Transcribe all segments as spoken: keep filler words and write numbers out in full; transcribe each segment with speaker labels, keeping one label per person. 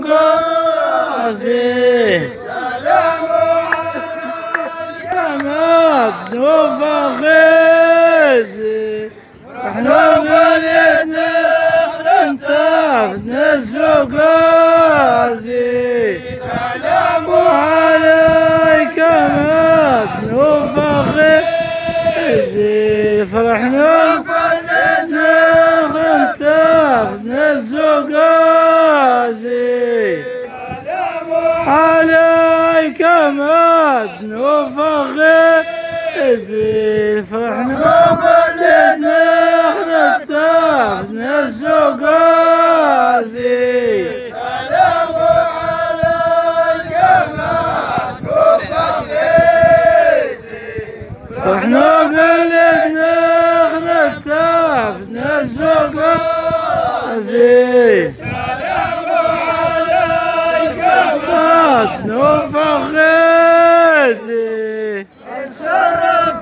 Speaker 1: قاسي سلام عليك وفخذي احنا ولدنا انت ابن الزقازي سلام عليك مدن وفخذي فرحنا ولدنا انت ابن الزقازي سلام عليك مدن وفخذي فرحنا ولدنا انت ابن الزقازي سلام عليك مدن وفخذي فرحنا ولدنا انت ابن الزقازي سلام عليك مدن وفخذي انشرف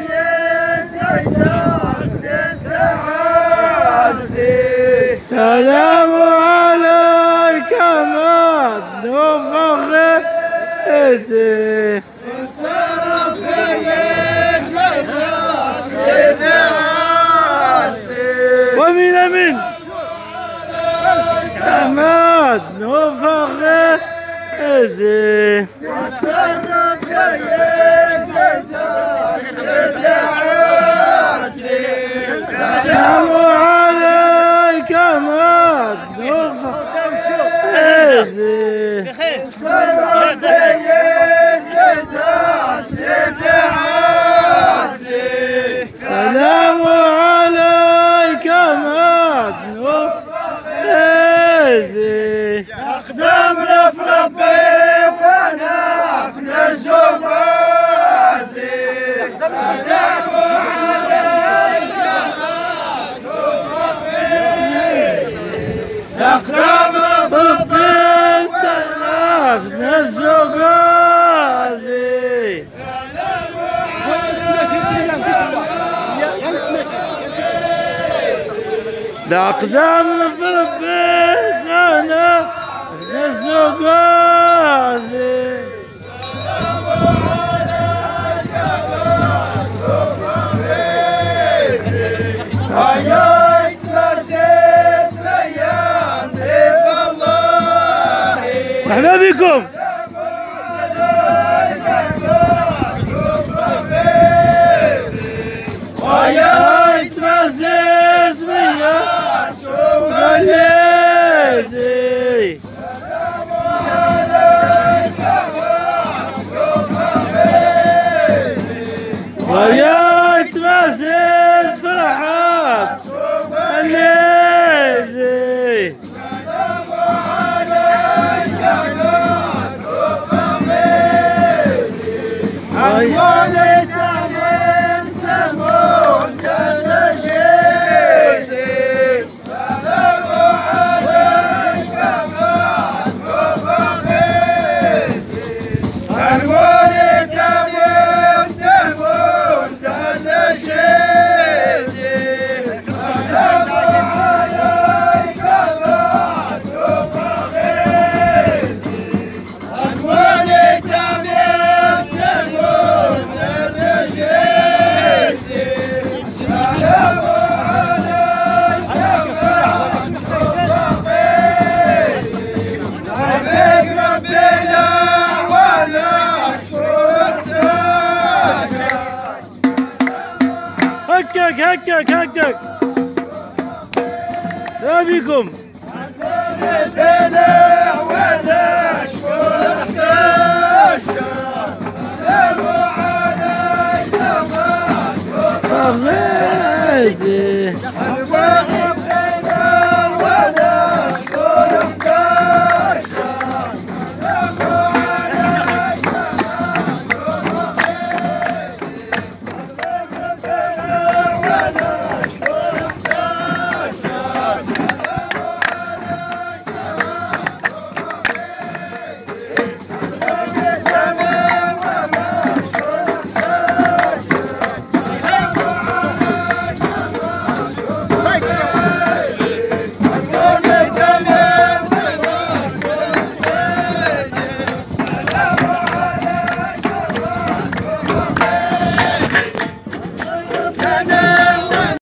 Speaker 1: سلام عليك مدن وفخذي ومن من مدن وفخذي سلام عليك مدن وفخذي سلام عليك مدن وفخذي
Speaker 2: أقدامنا في ربي ونافنا الزقازي سلام عليك مدن وفخذي أقدامنا في ربي
Speaker 1: ونافنا الزقازي
Speaker 2: سلام
Speaker 1: الأقدام في ربك أنا في الزقازي
Speaker 2: سلام عليك مدن وفخذي وياك مشيت ميان ضيف الله
Speaker 1: مرحبا بكم وياك تمزز ميا وقلدي
Speaker 2: سلام عليك
Speaker 1: وياك تمزز فرحات قلدي
Speaker 2: سلام عليك
Speaker 1: وياك هكك هكك هكك لا بيكم